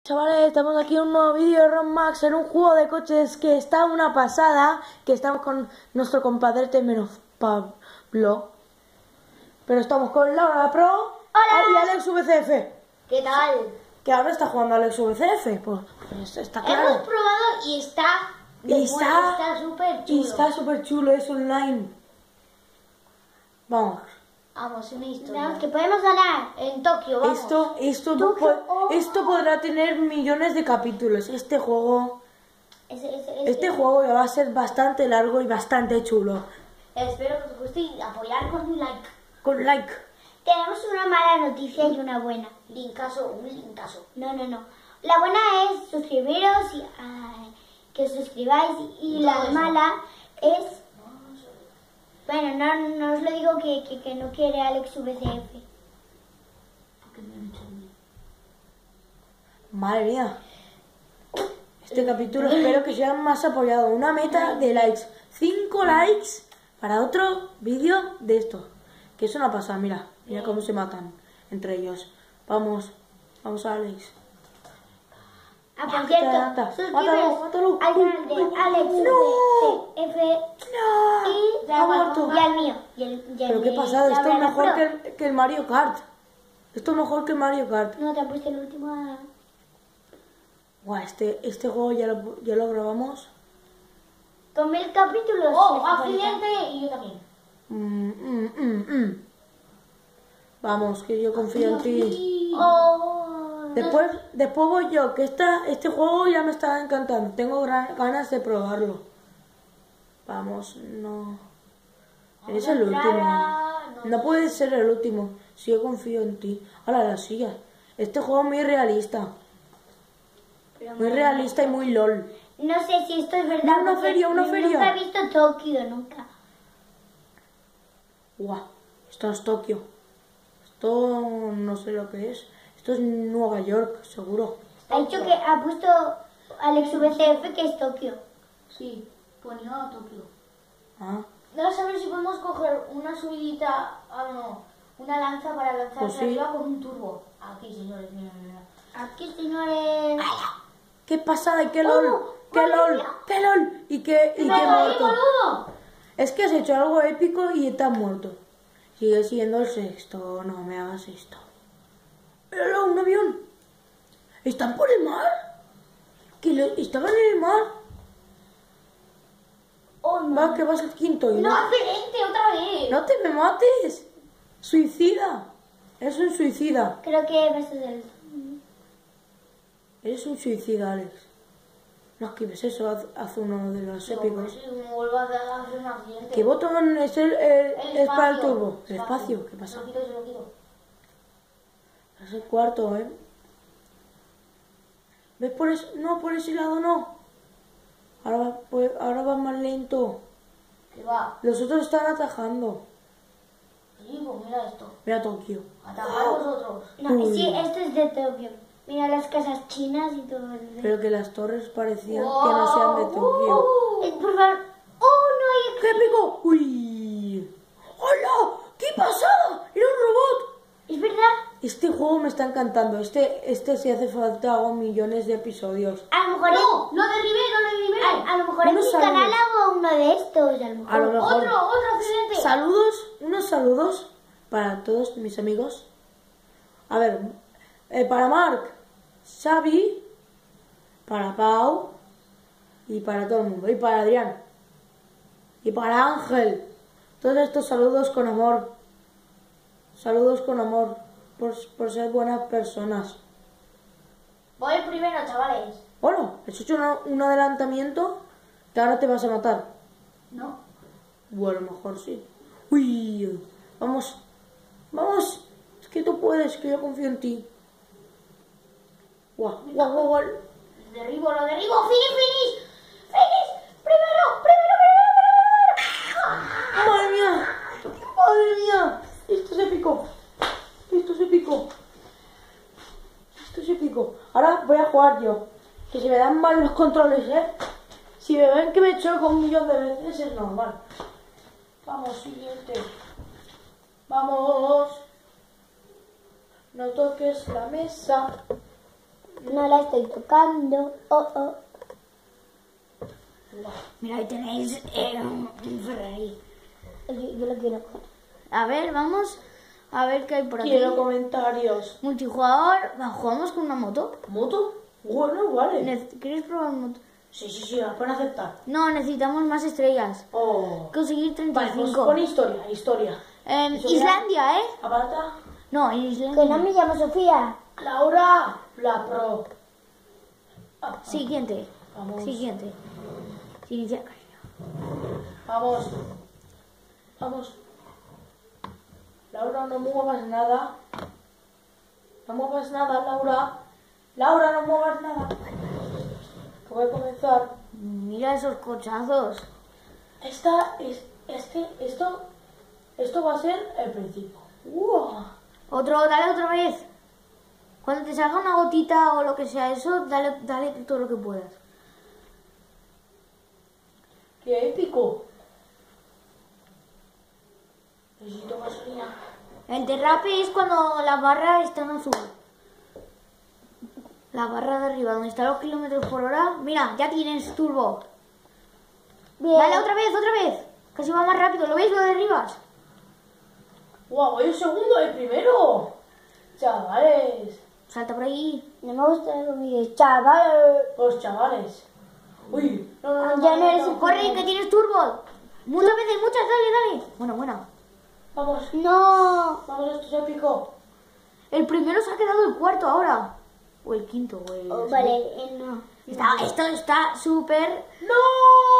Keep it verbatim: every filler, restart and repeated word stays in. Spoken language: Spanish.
Chavales, estamos aquí en un nuevo vídeo de Ron Max en un juego de coches que está una pasada, que estamos con nuestro compadrete menos Pablo, pero estamos con Laura Pro. ¡Hola! Y Alex V C F. ¿Qué tal? Que ahora está jugando Alex V C F, pues, pues está claro. Hemos probado y está Y está está súper y chulo. está súper chulo, es online. Vamos. Vamos, una historia. No, que podemos ganar en Tokio, vamos. Esto, esto, Tokio, po- oh. esto podrá tener millones de capítulos. Este juego, Ese- ese- ese- este juego ya va a ser bastante largo y bastante chulo. Espero que os guste y apoyar con un like. Con like. Tenemos una mala noticia y una buena. Linkazo, un linkazo. No, no, no. La buena es suscribiros y ay, que os suscribáis y la eso. mala es... Bueno, no, no os lo digo que, que, que no quiere Alex V C F. Madre mía. Este capítulo espero que sea más apoyado. Una meta de likes. Cinco likes para otro vídeo de esto. Que es una pasada, mira. Mira cómo se matan entre ellos. Vamos. Vamos a Alex. Ah, Ya, por te cierto, adelantas. suscribiros Mátalo, mátalo. al canal de Alex ¡No! V C F ¡No! y, Ha muerto. y al mío. Y el, y el Pero qué de pasada. Esto es Laura mejor Pro. que el, que el Mario Kart. Esto es mejor que el Mario Kart. No, te han puesto el último... a- Buah, este, este juego ya lo, ya lo grabamos. Con mil capítulos. Oh, se accidente y yo también. Mm, mm, mm, mm. Vamos, que yo confío en ti. Oh, Después, después voy yo, que esta, este juego ya me está encantando. Tengo gran- ganas de probarlo. Vamos, no. Eres el último. No puedes ser el último. Si yo confío en ti. Ahora la silla. Este juego es muy realista. pero Muy madre realista y muy lol. No sé si esto es verdad. No, una porque feria, una feria. Nunca he visto Tokio, nunca. Guau, esto es Tokio. Esto no sé lo que es. Esto es Nueva York, seguro. Ha dicho que ha puesto Alex V C F que es Tokio. Sí, ponía Tokio. Ah, No saber si podemos coger una subidita, ah no, una lanza para lanzar Pues hacia sí. arriba con un turbo. Aquí, señores, mira, mira. Aquí, señores. qué pasada y qué lol. Oh, qué madre lol, mía. qué lol. Y qué, y ¡Me qué caí, muerto. boludo! Es que has hecho algo épico y estás muerto. Sigue siendo el sexto, no me hagas esto. Míralo, un avión. ¿Están por el mar? ¿Que lo- estaban en el mar? Oh, no. Va, que vas al quinto. Y ¡No, no, accidente otra vez! no te me mates. Suicida. Eres un suicida. Creo que va a ser el... Eres un suicida, Alex. No esquives eso, haz, haz uno de los Sí, hombre, épicos. si me vuelvo a hacer un accidente. ¿Qué botón es, el, el- El es para el espacio. turbo? El espacio, ¿qué pasa? Se lo quito, se lo quito. Es el cuarto, ¿eh? ¿Ves por ese? No, por ese lado no. Ahora va, pues, ahora va más lento. Que va. Los otros están atajando. Sí, pues mira esto. Mira Tokio. Atacar vosotros. No, Uy. sí, esto es de Tokio. Mira las casas chinas y todo. el- Pero que las torres parecían que no sean de Tokio. Eh, por favor. Oh, no hay... ¡Qué épico! ¡Uy! ¡Hola! ¡Qué pasada! ¡Era un robot! Es verdad. Este juego me está encantando. Este, este si hace falta hago millones de episodios. A lo mejor ¡No! es... ¡Lo derribé, lo derribé! A, a lo mejor en Unos mi saludos. canal hago uno de estos. A lo mejor. A lo mejor. ¡Otro, otro accidente! Saludos, unos saludos para todos mis amigos. A ver, eh, para Marc, Xavi, para Pau y para todo el mundo. Y para Adrián. Y para Ángel. Todos estos saludos con amor. Saludos con amor por, por ser buenas personas. Voy primero, chavales. Bueno, has hecho una- un adelantamiento que ahora te vas a matar. No. Bueno, a lo mejor sí. Uy, vamos, vamos. Es que tú puedes, que yo confío en ti. Guau, guau, guau, guau. Derribo, lo derribo. ¡Finish, finish! ¡Finish! ¡Primero, primero, primero! Madre mía, madre mía. Esto es épico. Esto es épico. Esto es épico. Ahora voy a jugar yo. Que se me dan mal los controles, ¿eh? Si me ven que me choco un millón de veces es normal. Vamos, siguiente. Vamos. No toques la mesa. No la estoy tocando. Oh, oh. Mira, ahí tenéis eh, un un Ferrari. Yo, yo lo quiero coger. A ver, vamos a ver qué hay por aquí. Quiero comentarios. Multijugador, va, jugamos con una moto. ¿Moto? Bueno, vale. Ne- ¿Quieres probar moto? Sí, sí, sí, la pueden aceptar. No, necesitamos más estrellas. Oh. Conseguir treinta y Vale, pues cinco. pon historia, historia. En Historia. Islandia, ¿eh? Aparta. No, en Que Islandia. no me llamo Sofía. Laura, la pro. Ah, ah, Siguiente. Vamos. Siguiente. Inicia, cariño. Vamos. Vamos. Laura, no muevas nada. No muevas nada, Laura. Laura, no muevas nada. Que voy a comenzar. Mira esos cochazos. Esta es, este, esto, esto va a ser el principio. ¡Wow! Otro, dale otra vez. Cuando te salga una gotita o lo que sea eso, dale, dale todo lo que puedas. ¡Qué épico! Necesito gasolina. El derrape es cuando la barra está en azul. La barra de arriba, donde están los kilómetros por hora. Mira, ya tienes turbo. Bien. Dale otra vez, otra vez. Casi va más rápido. ¿Lo veis lo de arriba? ¡Wow! Voy el segundo, el primero. Chavales. Salta por ahí. No me gusta eso, mi chaval. Los chavales. Uy, no, no, no. Ya no no, eres no. un- Corre, que tienes turbo. Muchas veces, muchas. Dale, dale. Bueno, bueno. Vamos, No. vamos, esto es épico. El primero se ha quedado el cuarto ahora. O el quinto, o el... Oh, vale, eh, no. Está- esto está súper... ¡No!